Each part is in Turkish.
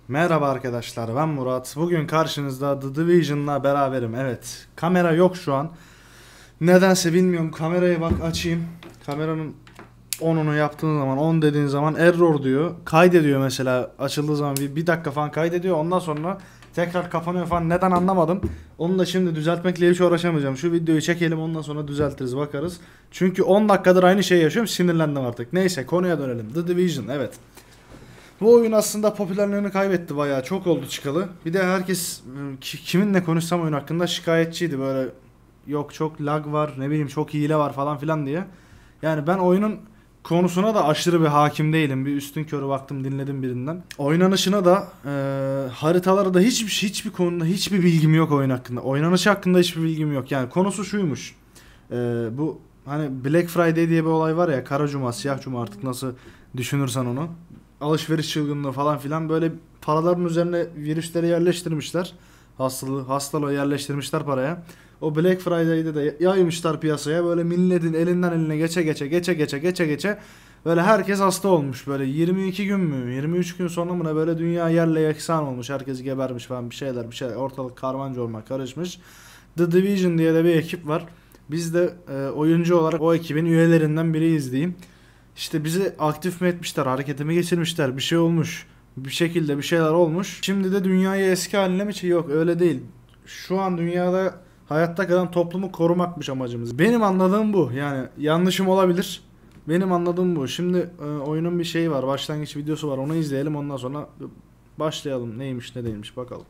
Merhaba arkadaşlar, ben Murat. Bugün karşınızda The Division'la beraberim. Evet, kamera yok şu an. Nedense bilmiyorum. Kamerayı bak açayım. Kameranın onunu yaptığın zaman, on dediğin zaman error diyor. Kaydediyor mesela. Açıldığı zaman bir dakika falan kaydediyor. Ondan sonra tekrar kapanıyor falan. Neden anlamadım. Onu da şimdi düzeltmekle hiç uğraşamayacağım. Şu videoyu çekelim, ondan sonra düzeltiriz, bakarız. Çünkü 10 dakikadır aynı şeyi yaşıyorum. Sinirlendim artık. Neyse, konuya dönelim. The Division, evet. Bu oyun aslında popülerliğini kaybetti bayağı. Çok oldu çıkalı. Bir de herkes kiminle konuşsam oyun hakkında şikayetçiydi. Böyle yok çok lag var, ne bileyim çok hile var falan filan diye. Yani ben oyunun konusuna da aşırı bir hakim değilim. Bir üstün körü baktım, dinledim birinden. Oynanışına da haritaları da hiçbir konuda hiçbir bilgim yok oyun hakkında. Oynanışı hakkında hiçbir bilgim yok. Yani konusu şuymuş. Bu hani Black Friday diye bir olay var ya, kara cuma, siyah cuma, artık nasıl düşünürsen onu. Alışveriş çılgınlığı falan filan, böyle paraların üzerine virüsleri yerleştirmişler. Hastalığı yerleştirmişler paraya. O Black Friday'de de yaymışlar piyasaya, böyle milletin elinden eline geçe böyle herkes hasta olmuş. Böyle 22 gün mü 23 gün sonra mı ne, böyle dünya yerle yeksan olmuş, herkes gebermiş falan, bir şeyler ortalık karman çorman karışmış. The Division diye de bir ekip var. Biz de oyuncu olarak o ekibin üyelerinden biriyiz diyeyim. İşte bizi aktif mi etmişler, harekete mi geçirmişler, bir şey olmuş. Bir şekilde bir şeyler olmuş. Şimdi de dünyayı eski haline mi? Yok, öyle değil. Şu an dünyada hayatta kalan toplumu korumakmış amacımız. Benim anladığım bu. Yani yanlışım olabilir. Benim anladığım bu. Şimdi oyunun bir şeyi var. Başlangıç videosu var. Onu izleyelim. Ondan sonra başlayalım. Neymiş ne değilmiş bakalım.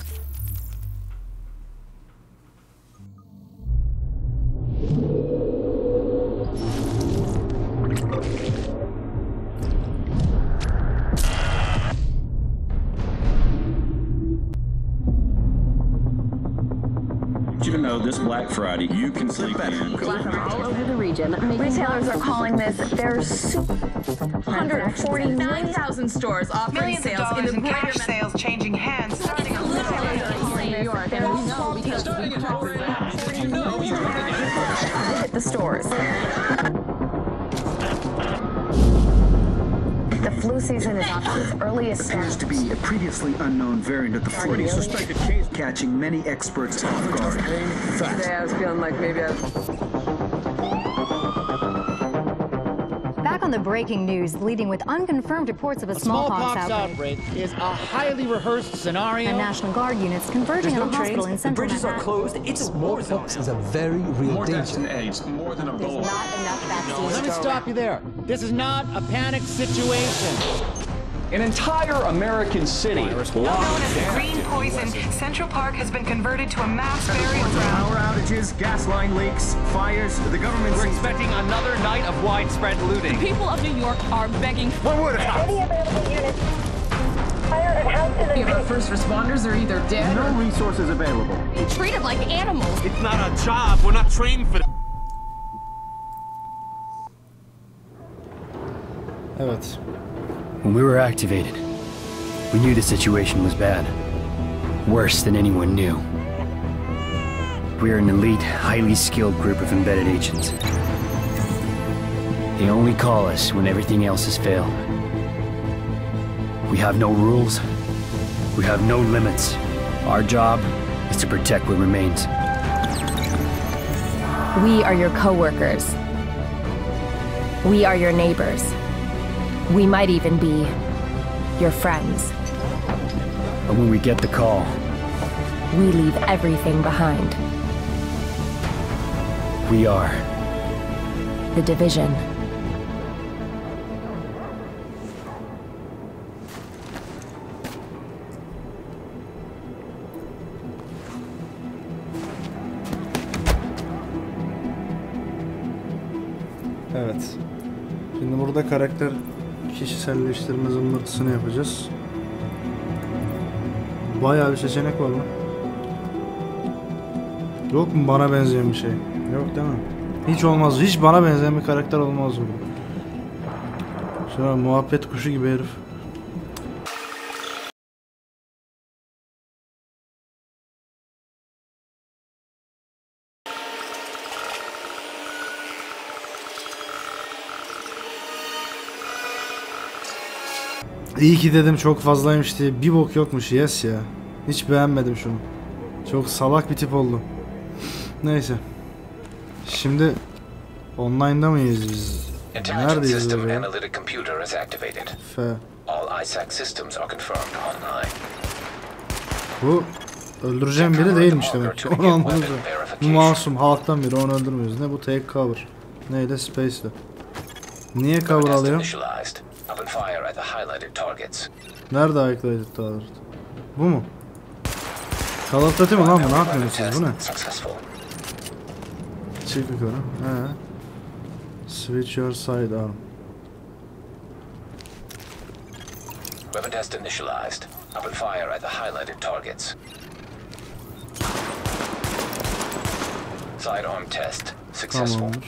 You know, this Black Friday, you can sleep in. All over the region. Retailers are calling this their 149,000 stores offering millions of sales dollars in in the cash sales changing hands starting on New York, and we know because hit the stores. The flu season is off to its earliest Appears to start. be a previously unknown variant of the flu, suspected case catching many experts off guard. Today I was feeling like maybe I Back on the breaking news, leading with unconfirmed reports of a smallpox outbreak. is a highly rehearsed scenario. And National Guard units converging on a hospital in central Manhattan. closed. It's smallpox is a very real More deaths danger. than AIDS, more than Ebola. Not enough vaccines. Let me stop you there. This is not a panic situation. An entire American city Known as the Green Poison, Central Park has been converted to a mass burial ground. Power outages, gas line leaks, fires. The government We're expecting another night of widespread looting. people of New York are begging What would have happened? our first responders are either dead No resources available. or treated like animals. It's not our job. We're not trained for Evet. When we were activated, we knew the situation was bad. Worse than anyone knew. We are an elite, highly skilled group of embedded agents. They only call us when everything else has failed. We have no rules. We have no limits. Our job is to protect what remains. We are your co-workers. We are your neighbors. We might even be your friends. But when we get the call, We leave everything behind. we are The Division. Evet. Şimdi burada karakter kişiselleştirme zımbırtısını yapacağız. Bayağı bir seçenek var lan. Yok mu bana benzeyen bir şey? Yok değil mi? Hiç olmaz. Hiç bana benzeyen bir karakter olmaz bu. Şuna muhabbet kuşu gibi herif. İyi ki dedim çok fazlaymış diye. Bir bok yokmuş, yes ya. Hiç beğenmedim şunu. Çok salak bir tip oldu. Neyse. Şimdi online'da mıyız biz? Neredeyiz böyle? F. Bu öldüreceğim biri değilmiş demek ki. Onu anladım. Bu masum halktan biri, onu öldürmüyoruz. Ne bu? Take cover. Neyle? Space'le. Niye cover alıyor? Nerede highlighted target? Bu mu? Call of Duty mi lan bu? Ne yapıyorsunuz siz? Bu ne? Çık yukarı. He. Switch your sidearm. Weapon test initialized. Open fire at the highlighted targets. Sidearm test successful. Tamamdır.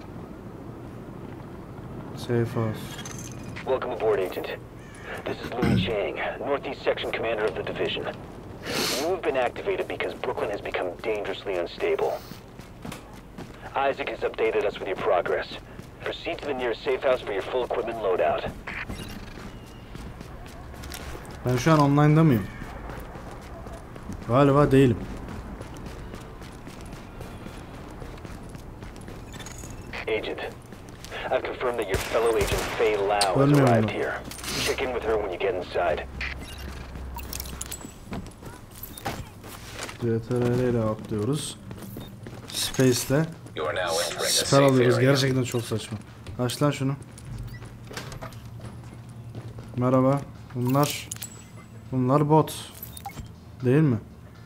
Safe house. Welcome aboard, Agent. This is Louis Chang, Northeast Section Commander of the Division. You have been activated because Brooklyn has become dangerously unstable. Isaac has updated us with your progress. Proceed to the nearest safe house for your full equipment loadout. Ben şu an online'da mıyım? Galiba değilim. Agent, I've confirmed that your fellow agent Faye Lau has arrived here. Check in with her when you get inside. CTRL ile atlıyoruz. Space'le siper alıyoruz. Gerçekten çok saçma. Aç lan şunu. Merhaba. Bunlar bot. Değil mi?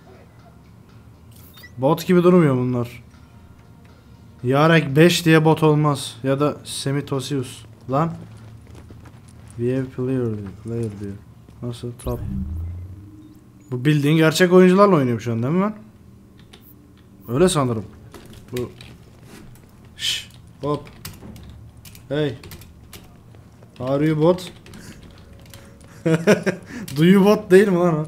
Bot gibi durmuyor bunlar. Yarek 5 diye bot olmaz. Ya da Semitosius. Lan. We have player diyor. Nasıl? Top. Bu bildiğin gerçek oyuncularla oynuyorum şu an değil mi ben? Öyle sanırım. Bu. Şşş. Hop. Hey. Are you bot? Do you bot değil mi lan o?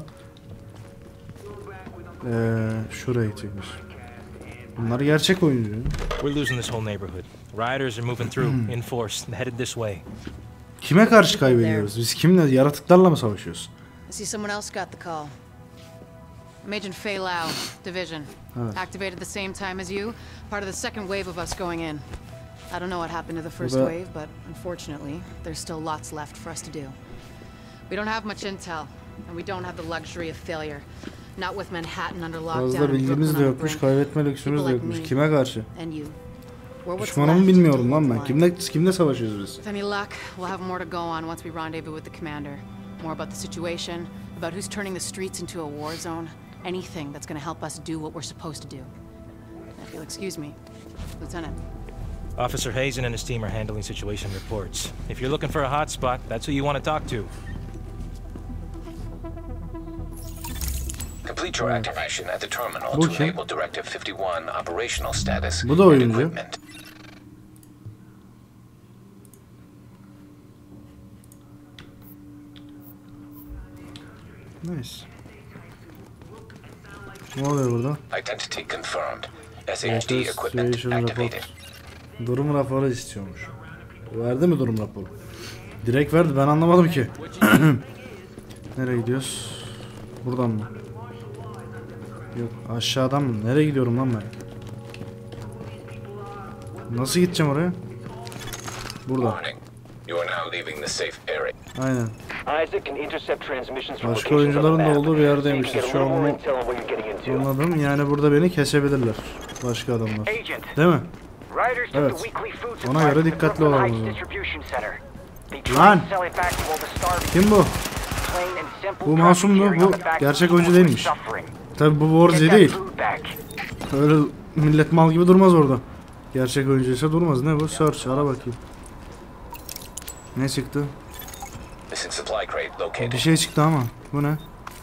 Şuraya gidecekmiş. Bunlar gerçek oyuncu. We're losing this whole neighborhood. Rioters are moving through in force, headed this way. Kime karşı kaybediyoruz? Biz kimle? Yaratıklarla mı savaşıyoruz? I see someone else got the call. I'm Agent Faye Lau, Division. Activated at the same time as you, part of the second wave of us going in. I don't know what happened to the first wave, but unfortunately, there's still lots left for us to do. We don't have much intel, and we don't have the luxury of failure. Not with Manhattan under lockdown. Fazla bilgimiz de yokmuş, kaybetme lüksümüz de yokmuş. Kime karşı? Düşmanımı bilmiyorum lan ben. Kimle savaşıyoruz biz? With any luck, we'll have more to go on once we rendezvous with the commander. More about the situation, about who's turning the streets into a war zone, anything that's going to help us do what we're supposed to do. If you'll excuse me, Lieutenant. Officer Hazen and his team are handling situation reports. If you're looking for a hot spot, that's who you want to talk to. Complete your activation at the terminal to enable Directive 51 operational status Bu da oyuncu. Nice. Ne oluyor burada? Identity confirmed. SHD equipment activated. Durum raporu istiyormuş. Verdi mi durum raporu? Direkt verdi, ben anlamadım ki. Nereye gidiyoruz? Buradan mı? Yok, aşağıdan mı? Nereye gidiyorum lan ben? Nasıl gideceğim oraya? Burada. Aynen. Başka oyuncuların da olduğu bir yerdeymişiz. Şu an onu anladım. Yani burada beni kesebilirler. Başka adamlar. Değil mi? Evet. Ona göre dikkatli olalım o zaman. Lan! Kim bu? Bu masumdu. Bu gerçek oyuncu değilmiş. Tabi bu Warzi değil. Öyle millet mal gibi durmaz orada. Gerçek oyuncuysa durmaz. Ne bu? Search. Ara bakayım. Ne çıktı? Bir şey çıktı ama. Bu ne?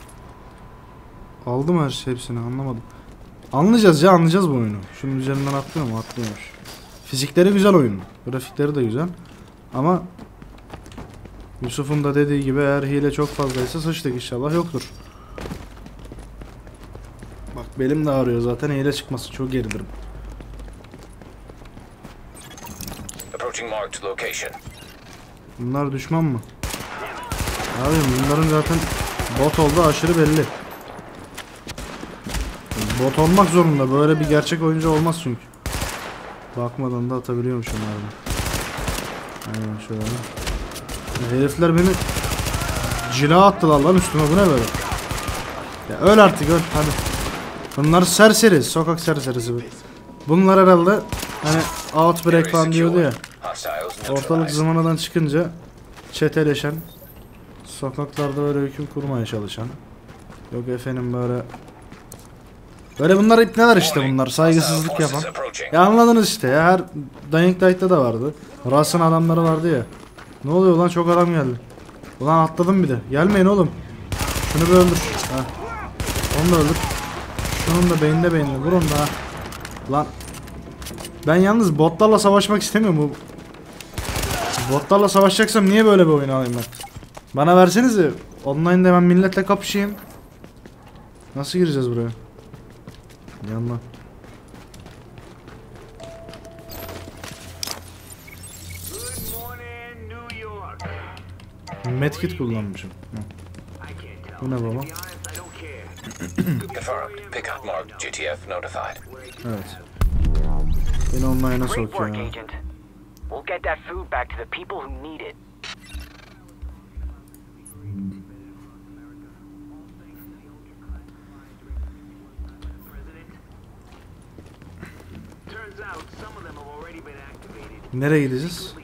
Aldım her şey, hepsini anlamadım. Anlayacağız ya, anlayacağız bu oyunu. Şunun üzerinden atlıyor mu? Atlıyormuş. Fizikleri güzel oyunun. Grafikleri de güzel. Ama Yusuf'un da dediği gibi eğer hile çok fazlaysa sıçtık, inşallah yoktur. Bak belim de ağrıyor zaten, hile çıkması çok gerilirim. Bunlar düşman mı? Abi bunların zaten bot olduğu aşırı belli. Bot olmak zorunda. Böyle bir gerçek oyuncu olmaz çünkü. Bakmadan da atabiliyormuşum abi. Aynen şöyle. Herifler beni cila attılar lan üstüme, bu ne böyle? Ya öl artık öl hadi. Bunlar serseri, sokak serserisi bu. Bunlar herhalde hani outbreak falan diyordu ya. Ortalık zamanadan çıkınca çeteleşen, sokaklarda böyle hüküm kurmaya çalışan. Yok efendim böyle bunlar ipneler işte, bunlar saygısızlık yapan. Ya anladınız işte ya, her Dying Light'ta da vardı. Russ'ın adamları vardı ya. Ne oluyor lan, çok adam geldi. Ulan atladım bir de. Gelmeyin oğlum. Şunu bir öldür. Ha. Onu da öldür. Şunun da beynine vur onu da ha. Lan. Ben yalnız botlarla savaşmak istemiyorum bu. Botlarla savaşacaksam niye böyle bir oyun alayım ben? Bana versenize. Online'da hemen milletle kapışayım. Nasıl gireceğiz buraya? Yandan. Medkit kullanmışım. Hı. Bu ne baba? Evet. Beni online'a sokuyor. Nereye gideceğiz?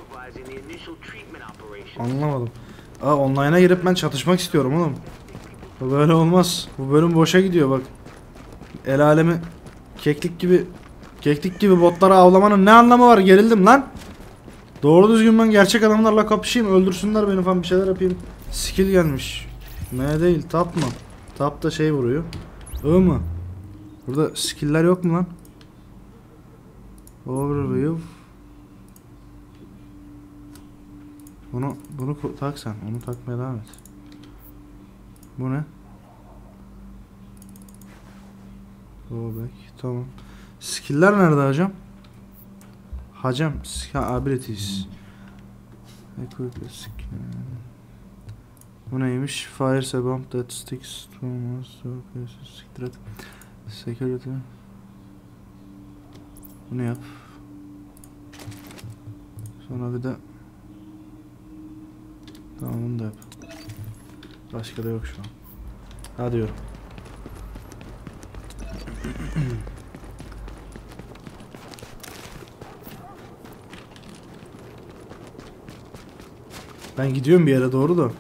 Anlamadım. Online'a girip ben çatışmak istiyorum oğlum. Bu böyle olmaz. Bu bölüm boşa gidiyor bak. El alemi keklik gibi botlara avlamanın ne anlamı var? Gerildim lan. Doğru düzgün ben gerçek adamlarla kapışayım, öldürsünler beni falan, bir şeyler yapayım. Skill gelmiş. M değil, tap mı? Tap da şey vuruyor. I mı? Burada skill'ler yok mu lan? Overview. Bunu tak sen. Onu takmaya devam et. Bu ne? Go back. Tamam. Skill'ler nerede hocam? Hacam. Abilities. Bu neymiş? Fires a bomb that sticks to monster. Security. Bunu yap. Sonra bir de tamam, bunu da yap. Başka da yok şu an. Hadi diyorum. Ben gidiyorum bir yere doğru da.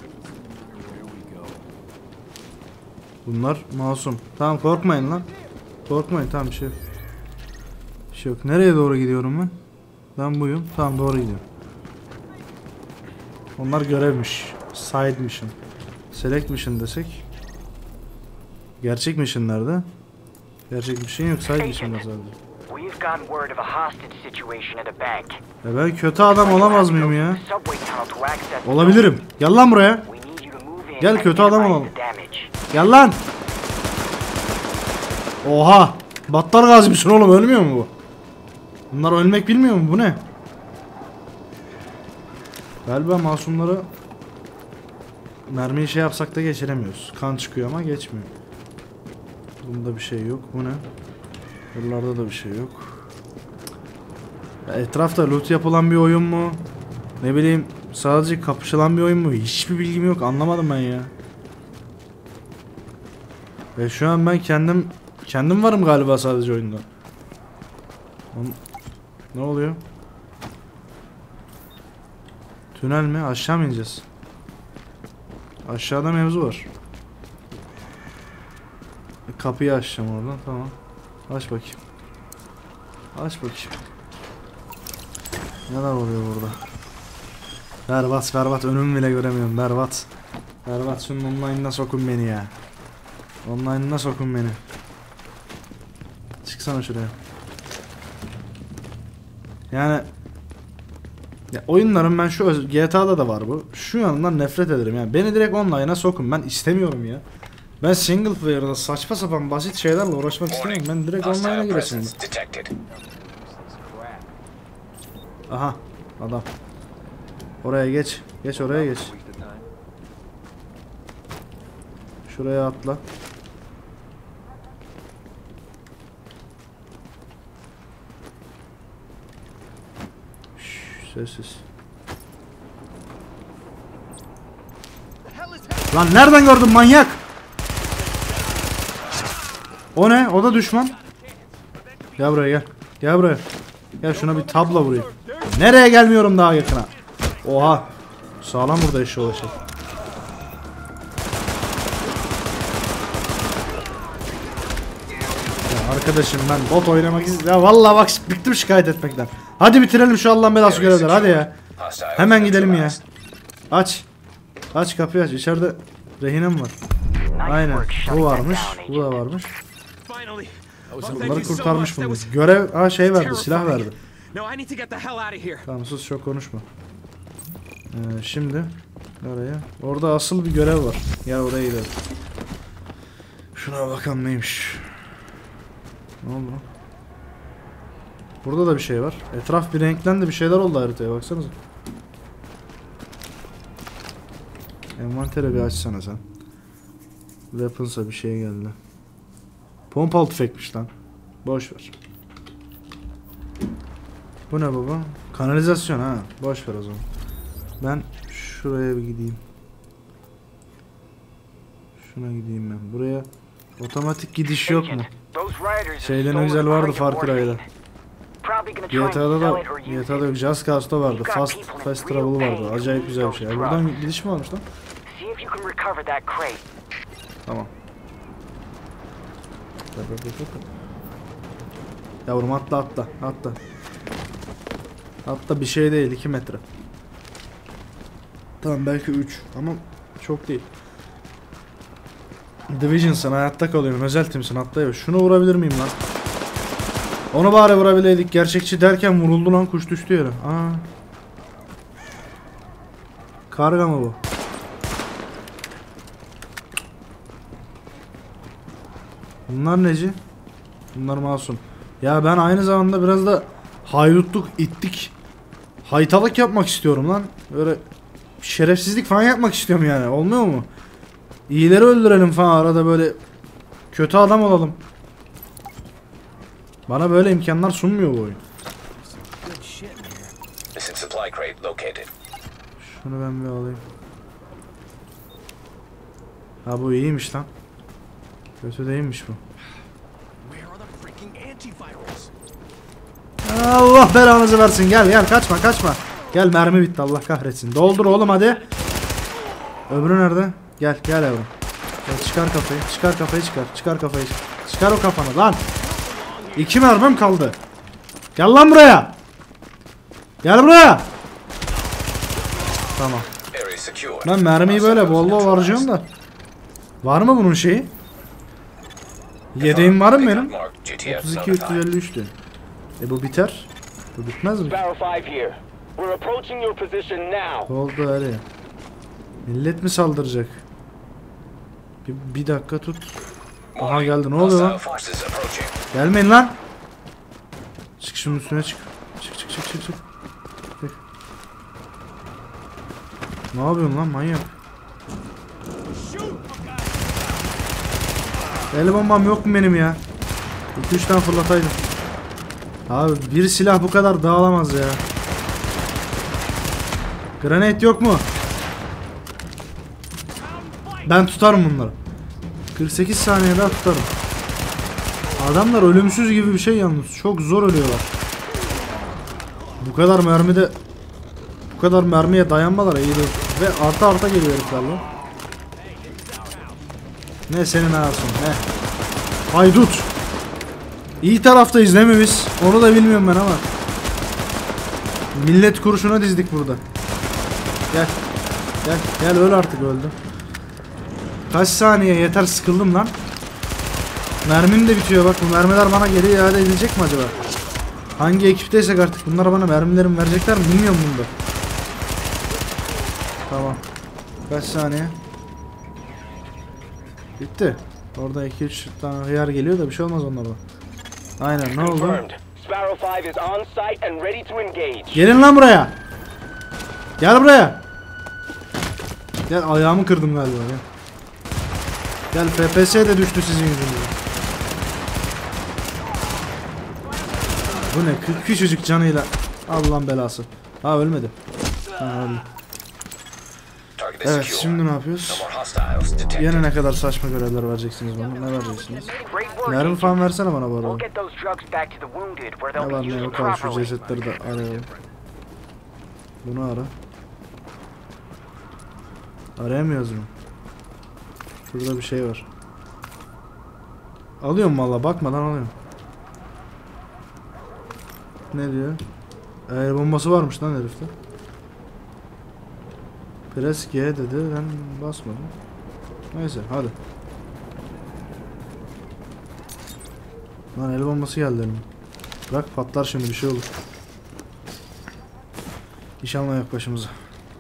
Bunlar masum. Tamam, korkmayın lan. Korkmayın, tamam, bir şey yok. Bir şey yok. Nereye doğru gidiyorum ben? Ben buyum. Tamam, doğru gidiyorum. Onlar görevmiş. Side mission. Select mission desek. Gerçek mission nerede? Gerçek mission yok. Side mission var sadece. Ben kötü adam olamaz mıyım ya? Olabilirim. Gel lan buraya. Gel, kötü adam olalım. Gel lan. Oha. Battar gazi misin oğlum, ölmüyor mu bu? Bunlar ölmek bilmiyor mu? Bu ne? Galiba masumları mermiyi şey yapsak da geçiremiyoruz. Kan çıkıyor ama geçmiyor. Bunda bir şey yok. Bu ne? Buralarda da bir şey yok. Ya etrafta loot yapılan bir oyun mu? Ne bileyim, sadece kapışılan bir oyun mu? Hiçbir bilgim yok. Anlamadım ben ya. Ve şu an ben kendim varım galiba sadece oyunda. Ne oluyor? Tünel mi? Aşağı mı ineceğiz? Aşağıda mevzu var. Kapıyı açacağım oradan, tamam. Aç bakayım. Aç bakayım. Neler oluyor burada? Berbat, önümü bile göremiyorum, berbat. Berbat, şunun online'ına sokun beni ya. Online'ına sokun beni. Çıksana şuraya. Yani ya oyunların, ben şu GTA'da da var bu. Şu yanından nefret ederim yani. Beni direkt online'a sokun. Ben istemiyorum ya. Ben single player'da saçma sapan basit şeylerle uğraşmak istemiyorum. Ben direkt online'a giresim. Aha, adam. Oraya geç. Geç oraya geç. Şuraya atla. Şşş, sessiz. Lan nereden gördün manyak? O ne? O da düşman. Gel buraya gel. Gel buraya. Gel şuna bir tabla vurayım. Nereye gelmiyorum daha yakına? Oha. Sağlam burada eşi olacak. Ya arkadaşım ben bot oynamak istiyorum. Ya vallahi bak bıktım şikayet etmekten. Hadi bitirelim şu Allah'ın belası görevleri hadi ya. Hemen gidelim ya. Aç. Aç kapıyı aç. İçeride rehinem var. Aynen. Bu varmış. Bu da varmış. Bunları kurtarmış bunu. Görev şey verdi, silah verdi. Tamam sus, çok konuşma. Şimdi oraya. Orada asıl bir görev var. Gel oraya gidelim. Şuna bakalım neymiş. Ne oldu? Burada da bir şey var. Etraf bir renklendi, bir şeyler oldu haritaya baksanıza. Envanteri bir açsana sen. Weapons'a bir şey geldi. Pompalı tüfekmiş lan. Boş ver. Bu ne baba? Kanalizasyon ha. Boş ver o zaman. Ben şuraya bir gideyim. Şuna gideyim ben. Buraya otomatik gidiş yok mu? Şeyde ne güzel vardı Far Cry'da. GTA'da yok. Just Cause'da vardı. Fast Travel vardı. Acayip güzel bir şey. Buradan gidiş mi varmış lan? Tamam. Yavrum atla atla atla. Atla, bir şey değil, 2 metre. Tamam belki 3 ama çok değil. Division'sın, hayatta kalıyorum, özel timsin, atla ya. Şunu vurabilir miyim lan? Onu bari vurabileydik. Gerçekçi derken vuruldu lan, kuş düştü yere. Aa. Karga mı bu? Bunlar neci? Bunlar masum. Ya ben aynı zamanda biraz da haydutluk, ittik, haytalık yapmak istiyorum lan. Böyle şerefsizlik falan yapmak istiyorum yani. Olmuyor mu? İyileri öldürelim falan, arada böyle kötü adam olalım. Bana böyle imkanlar sunmuyor bu oyun. Şunu ben bir alayım. Ha bu iyiymiş lan. Kötü değilmiş bu. Allah belanızı versin. Gel gel, kaçma kaçma. Gel, mermi bitti, Allah kahretsin. Doldur oğlum hadi. Öbürü nerede? Gel gel yavrum. Gel, çıkar kafayı. Çıkar kafayı çıkar. Çıkar kafayı. Çıkar o kafanı lan. 2 mermim kaldı. Gel lan buraya. Gel buraya. Tamam. Ben mermiyi böyle bol bol harcıyorum da. Var mı bunun şeyi? Yedeğim var mı benim? 32 353'tü. Bu biter. Bu bitmez mi? Ne oldu öyle? Millet mi saldıracak? Bir dakika tut. Aha geldi, ne oluyor lan? Gelmeyin lan. Çık şunun üstüne çık. Çık çık çık çık çık. Ne yapıyorsun lan manyak? El bombam yok mu benim ya? 2-3 tane fırlataydım. Abi bir silah bu kadar dağılamaz ya. Granate yok mu? Ben tutarım bunları. 48 saniye daha tutarım. Adamlar ölümsüz gibi bir şey yalnız. Çok zor ölüyorlar. Bu kadar mermide, bu kadar mermiye dayanmalar iyi değil. Ve arta arta geliyor herifler lan. Ne senin ağasın ne? Haydut. İyi taraftayız değil mi biz? Onu da bilmiyorum ben ama. Millet kurşuna dizdik burada. Gel. Gel. Gel öl artık, öldü. Kaç saniye yeter, sıkıldım lan. Mermim de bitiyor bak, bu mermiler bana geri iade edilecek mi acaba? Hangi ekipteysek artık bunlar bana mermilerimi verecekler mi bilmiyorum bunda. Tamam. Kaç saniye? Bitti. Orada 2-3 tane hıyar geliyor da bir şey olmaz onlardan. Aynen, ne oldu? Gelin lan buraya. Gel buraya. Gel, ayağımı kırdım galiba ya. Gel FPS de düştü sizin yüzünüzden. Bu ne? Küçücük canıyla. Allah'ın belası. Ha ölmedi. Ha öldü. Evet şimdi ne yapıyoruz? Yine ne kadar saçma görevler vereceksiniz bana? Ne vereceksiniz? Mermi falan versene bana bu arada. Ne var ne yok, al şu cesetleri de arayalım. Bunu ara. Arayamıyoruz mu? Burada bir şey var. Alıyorum valla, bakmadan alıyorum. Ne diyor? Bombası varmış lan herifte. Press G dedi, ben basmadım. Neyse hadi. Lan el bombası geldi elime. Bırak patlar şimdi, bir şey olur. İnşallah yok başımıza.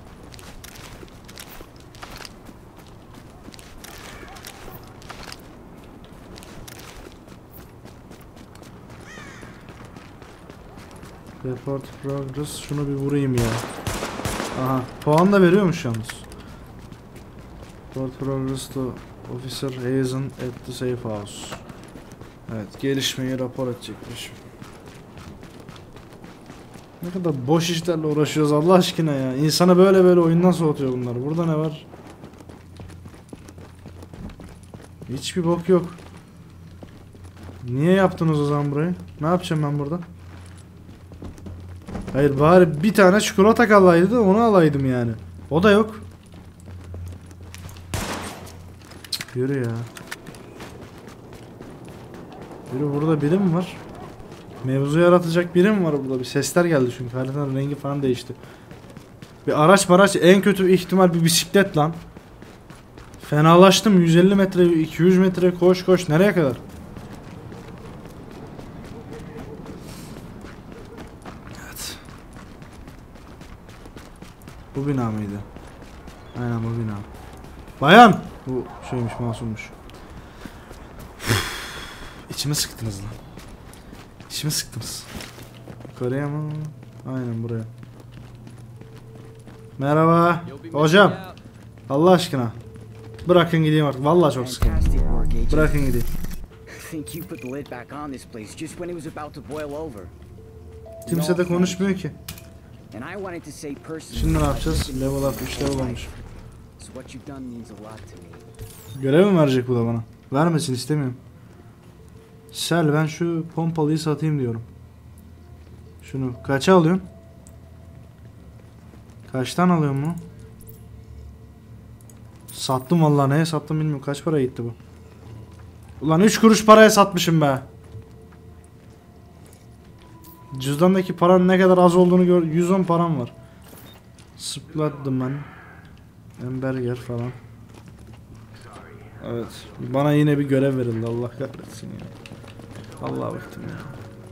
Report progress, şunu bir vurayım ya. Aha, puan da veriyormuş yalnız. Report progress to Officer Hazen at the safe house. Evet, gelişmeyi rapor edecekmiş. Ne kadar boş işlerle uğraşıyoruz Allah aşkına ya. İnsanı böyle oyundan soğutuyor bunlar. Burada ne var? Hiçbir bok yok. Niye yaptınız o zaman burayı? Ne yapacağım ben burada? Hayır, bari bir tane çikolata kalaydı da onu alaydım yani. O da yok. Cık, yürü ya. Yürü, burada biri mi var? Mevzu yaratacak biri mi var burada? Bir sesler geldi çünkü haritanın rengi falan değişti. Bir araç, en kötü ihtimal bir bisiklet lan. Fenalaştım. 150 metre 200 metre koş nereye kadar? Evet. Bu bina mıydı? Aynen bu bina. Bayan! Bu şeymiş, masummuş. İçimi sıktınız lan. İçimi sıktınız. Yukarıya mı? Aynen buraya. Merhaba. Hocam. Allah aşkına. Bırakın gideyim artık. Vallahi çok sıkıldım. Bırakın gideyim. Kimse de konuşmuyor ki. Şimdi ne yapacağız? Level up 3 level olmuş. Görev mi verecek bu da bana? Vermesin, istemiyorum. Sel, ben şu pompalıyı satayım diyorum. Şunu kaça alıyorsun? Kaçtan alıyorum bunu? Sattım vallahi, neye sattım bilmiyorum. Kaç paraya gitti bu? Ulan 3 kuruş paraya satmışım be. Cüzdandaki paranın ne kadar az olduğunu gör. 110 param var. Sıplattım ben. Hamburger falan. Evet. Bana yine bir görev verildi. Allah kahretsin ya. Vallahi baktım ya.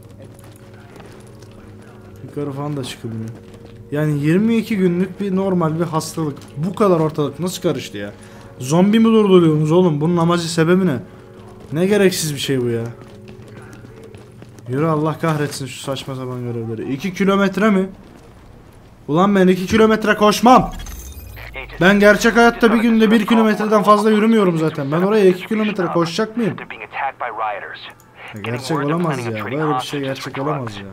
Yukarı falan da çıkılmıyor. Yani 22 günlük bir normal bir hastalık. Bu kadar ortalık nasıl karıştı ya? Zombi mi durduruyorsunuz oğlum? Bunun amacı, sebebi ne? Ne gereksiz bir şey bu ya. Yürü, Allah kahretsin şu saçma sapan görevleri. 2 kilometre mi? Ulan ben 2 kilometre koşmam. Ben gerçek hayatta bir günde 1 kilometreden fazla yürümüyorum zaten. Ben oraya 2 kilometre koşacak mıyım? Gerçek olamaz ya. Böyle bir şey gerçek olamaz ya.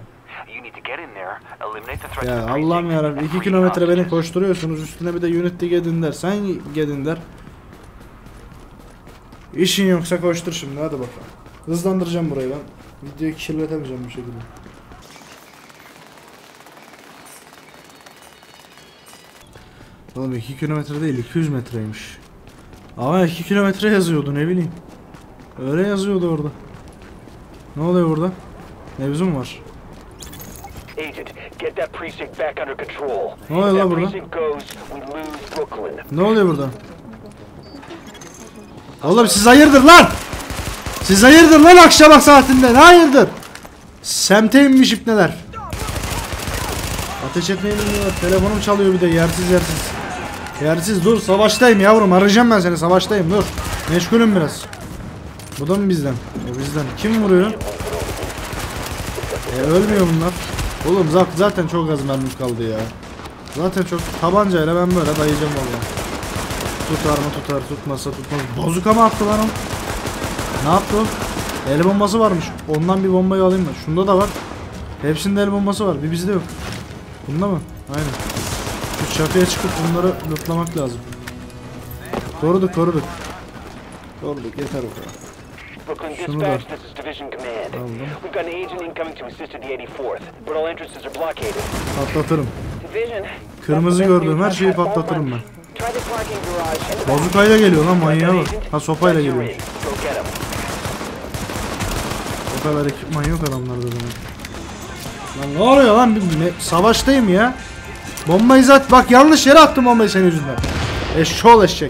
Ya Allah'ım yarabbim, 2 kilometre beni koşturuyorsunuz, üstüne bir de unity gedin der. Sen gedin der. İşin yoksa koştur şimdi, hadi bakalım. Hızlandıracağım burayı ben. Videoyu kirletemeyeceğim bu şekilde. Oğlum 2 kilometre değil, 200 metreymiş. Ama 2 kilometre yazıyordu, ne bileyim. Öyle yazıyordu orada. Ne oluyor burada? Mevzu mu var? Ne oluyor lan burada? Ne oluyor burada? Oğlum siz hayırdır lan? Siz hayırdır lan akşam saatinde? Ne hayırdır? Semte inmiş ipneler. Ateş etmeyi bilmiyorlar. Telefonum çalıyor bir de yersiz. Yersiz, dur, savaştayım yavrum, arayacağım ben seni, savaştayım, dur. Meşgulüm biraz. Bu da mı bizden? Bizden. Kim vuruyor? Ölmüyor bunlar. Oğlum zaten çok az mermim kaldı ya. Zaten çok, tabancayla ben böyle dayayacağım vallahi. Tutar mı tutar, tutmasa tutmaz. Bazuka mı attı lan o? Ne yaptı o? El bombası varmış. Ondan bir bombayı alayım mı? Şunda da var. Hepsinde el bombası var. Bir bizde yok. Bunda mı? Aynen. Şu çatıya çıkıp bunları lootlamak lazım. Koruduk. Koruduk yeter o kadar. Brooklyn dispatch, this is Division Command. We've got an agent incoming to assist at the 84th, but all entrances are blockaded. Patlatırım. Division. Kırmızı gördüğüm her şeyi patlatırım ben. Bazukayla geliyor lan, manyağa bak. Ha, sopayla geliyor. O kadar ekipman yok adamlarda benim. Lan ne oluyor lan? Savaştayım ya. Bombayı zaten bak yanlış yere attım bombayı senin yüzünden. Eşşoğlu eşek.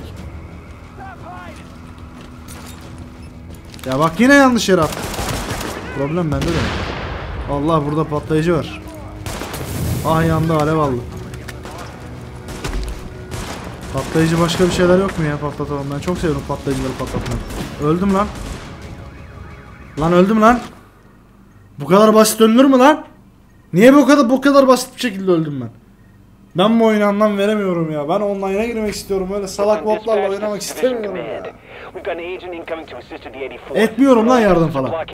Ya bak yine yanlış yere attım. Problem bende de. Allah, burada patlayıcı var. Ah, yandı, alev aldı. Patlayıcı başka bir şeyler yok mu ya, patlatalım. Ben çok seviyorum patlayıcıları patlatmayı. Öldüm lan. Lan öldüm lan. Bu kadar basit ölünür mü lan? Niye bu kadar basit bir şekilde öldüm ben? Ben bu oyunu anlam veremiyorum ya. Ben online'a girmek istiyorum. Öyle salak botlarla oynamak istemiyorum ya. Etmiyorum lan yardım falan.